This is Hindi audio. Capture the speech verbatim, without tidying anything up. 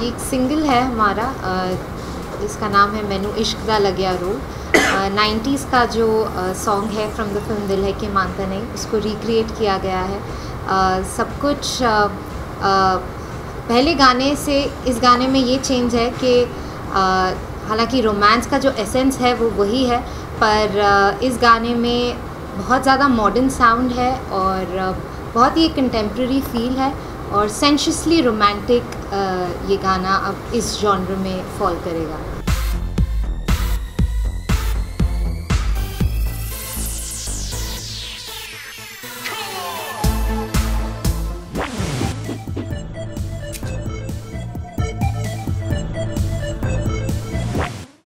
ये एक सिंगल है हमारा जिसका नाम है मैनू इश्क दा लग्या रोग। नाइन्टीज़ का जो सॉन्ग है फ्रॉम द फिल्म दिल है कि मानता नहीं, उसको रिक्रिएट किया गया है। uh, सब कुछ uh, uh, पहले गाने से इस गाने में ये चेंज है कि uh, हालांकि रोमांस का जो एसेंस है वो वही है, पर uh, इस गाने में बहुत ज़्यादा मॉडर्न साउंड है और uh, बहुत ही कंटेम्प्रेरी फील है और सेंशसली रोमांटिक ये गाना अब इस जॉनर में फॉल करेगा।